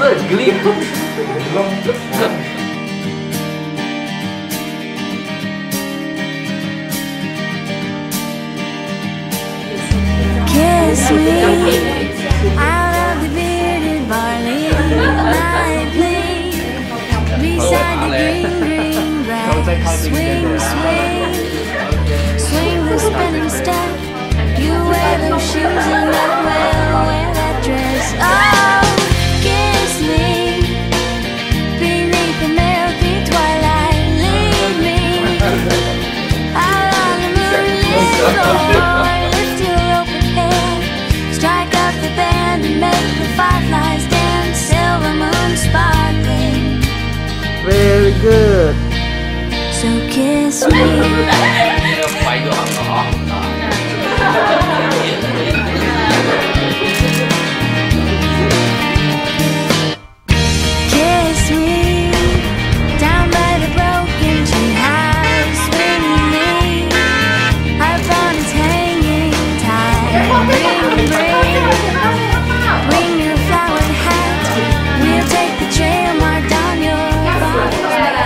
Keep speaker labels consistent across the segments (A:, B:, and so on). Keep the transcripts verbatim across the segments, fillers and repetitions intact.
A: 是geli.
B: Kiss me out of the bearded barley night blade beside the green green grass. Swing, swing, swing the spinning step. You wear those shoes and I will wear that dress. Oh, kiss me beneath the milky twilight. Lead me out on the moonlit floor. Lift your open head, strike up the band and make the fireflies dance. Silver moon sparkling.
A: Very good.
B: So kiss me. Kiss me down by the broken tree house. Swing me up on its hanging tide. Bring, bring, bring your flowered hat. We'll take the trail marked on your body.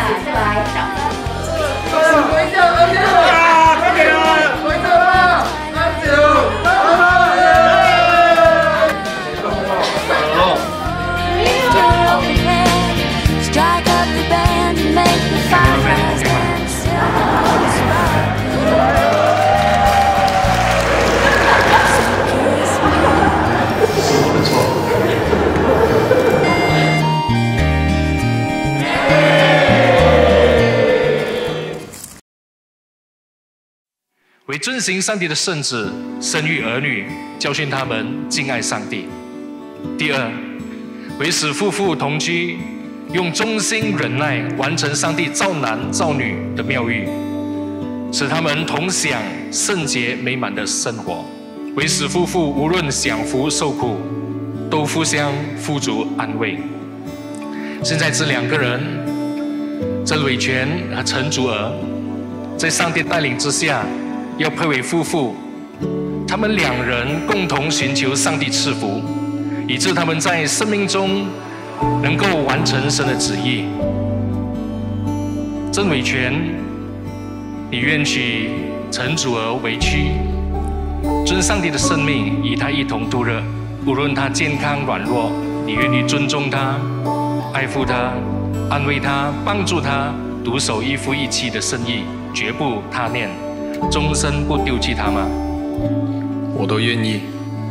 C: 为遵行上帝的圣旨，生育儿女，教训他们敬爱上帝。第二，为使夫妇同居，用忠心忍耐完成上帝造男造女的妙语，使他们同享圣洁美满的生活。为使夫妇无论享福受苦，都互相富足安慰。现在这两个人，曾伟全和陈祖儿，在上帝带领之下，要配为夫妇。他们两人共同寻求上帝赐福，以致他们在生命中能够完成神的旨意。曾伟全，你愿娶陈祖儿为妻，尊上帝的生命，与他一同度日。无论他健康软弱，你愿意尊重他、爱护他、安慰他、帮助他，独守一夫一妻的生意，绝不他念，终身不丢弃他吗？
D: 我都愿意。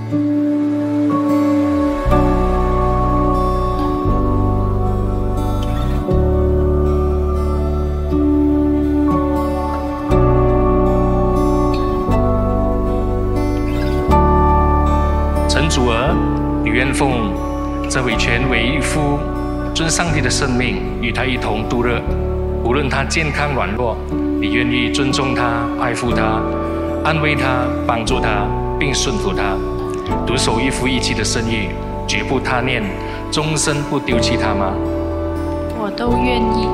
C: 陈祖儿，你愿奉曾伟全为一夫，尊上帝的生命，与他一同度日。无论他健康软弱，你愿意尊重他、爱护他、安慰他、帮助他，并顺服他，独守一夫一妻的生意，绝不他念，终身不丢弃他吗？
E: 我都愿意。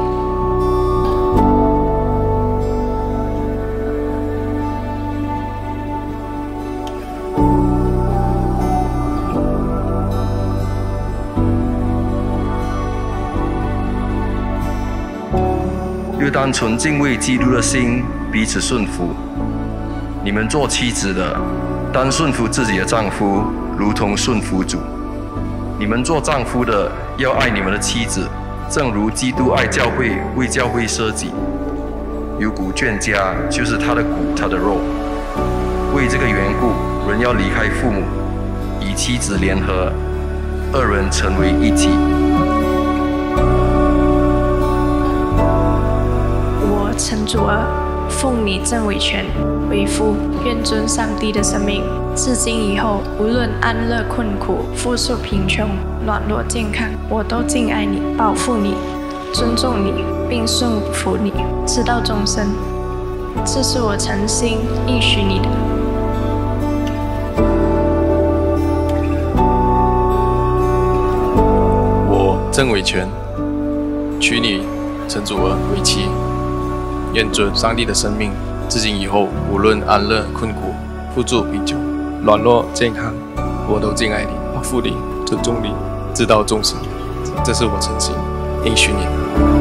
D: 又单纯敬畏基督的心，彼此顺服。你们做妻子的，当顺服自己的丈夫，如同顺服主。你们做丈夫的，要爱你们的妻子，正如基督爱教会，为教会舍己。有骨眷家，就是他的骨，他的肉。为这个缘故，人要离开父母，与妻子联合，二人成为一体。
E: 我陈祖儿，奉你曾伟全为夫，愿尊上帝的生命，自今以后，无论安乐困苦、富庶贫穷、软弱健康，我都敬爱你，保护你，尊重你，并顺服你，直到终身。这是我诚心应许你的。
F: 我曾伟全娶你陈祖儿为妻，愿尊上帝的生命，自今以后，无论安乐困苦、富足贫穷、软弱健康，我都敬爱你，保护你，尊重你，直到终身。 这是我诚心应许你的。